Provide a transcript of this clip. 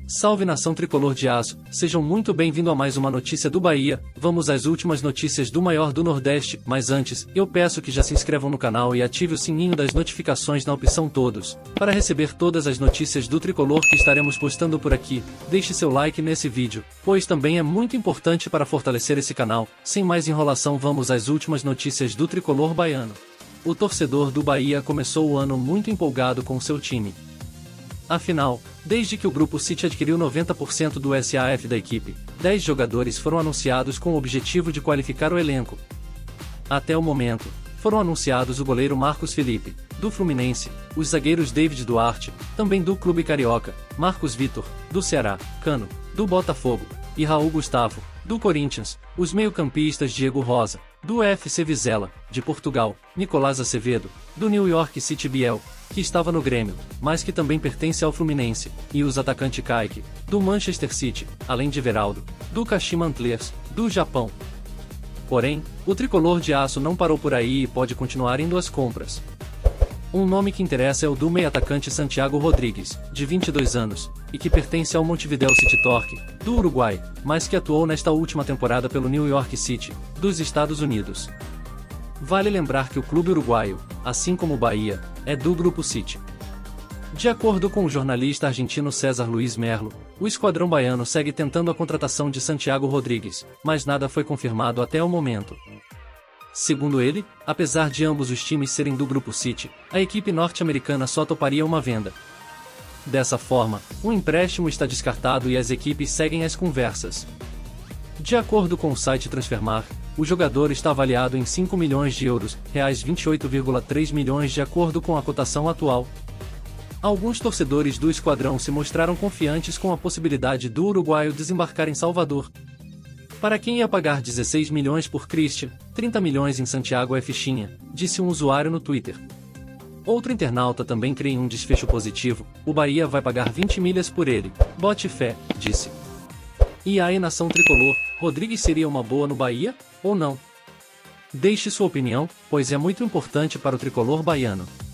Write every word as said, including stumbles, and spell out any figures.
Salve nação tricolor de aço, sejam muito bem-vindos a mais uma notícia do Bahia. Vamos às últimas notícias do maior do Nordeste, mas antes, eu peço que já se inscrevam no canal e ative o sininho das notificações na opção todos, para receber todas as notícias do tricolor que estaremos postando por aqui. Deixe seu like nesse vídeo, pois também é muito importante para fortalecer esse canal. Sem mais enrolação, vamos às últimas notícias do tricolor baiano. O torcedor do Bahia começou o ano muito empolgado com seu time. Afinal, desde que o Grupo City adquiriu noventa por cento do S A F da equipe, dez jogadores foram anunciados com o objetivo de qualificar o elenco. Até o momento, foram anunciados o goleiro Marcos Felipe, do Fluminense, os zagueiros David Duarte, também do Clube Carioca, Marcos Vitor, do Ceará, Cano, do Botafogo, e Raul Gustavo, do Corinthians, os meio-campistas Diego Rosa, do F C Vizela, de Portugal, Nicolás Acevedo, do New York City Biel, que estava no Grêmio, mas que também pertence ao Fluminense, e os atacantes Kaique, do Manchester City, além de Veraldo, do Kashima Antlers, do Japão. Porém, o tricolor de aço não parou por aí e pode continuar indo às compras. Um nome que interessa é o do meio-atacante Santiago Rodrigues, de vinte e dois anos, e que pertence ao Montevideo City Torque, do Uruguai, mas que atuou nesta última temporada pelo New York City, dos Estados Unidos. Vale lembrar que o clube uruguaio, assim como o Bahia, é do Grupo City. De acordo com o jornalista argentino César Luiz Merlo, o esquadrão baiano segue tentando a contratação de Santiago Rodrigues, mas nada foi confirmado até o momento. Segundo ele, apesar de ambos os times serem do Grupo City, a equipe norte-americana só toparia uma venda. Dessa forma, o empréstimo está descartado e as equipes seguem as conversas. De acordo com o site Transfermarkt, o jogador está avaliado em cinco milhões de euros, reais vinte e oito vírgula três milhões de acordo com a cotação atual. Alguns torcedores do esquadrão se mostraram confiantes com a possibilidade do uruguaio desembarcar em Salvador. Para quem ia pagar dezesseis milhões por Christian, trinta milhões em Santiago é fichinha, disse um usuário no Twitter. Outro internauta também crê em um desfecho positivo, o Bahia vai pagar vinte milhas por ele, bote fé, disse. E aí nação tricolor, Rodrigues seria uma boa no Bahia, ou não? Deixe sua opinião, pois é muito importante para o tricolor baiano.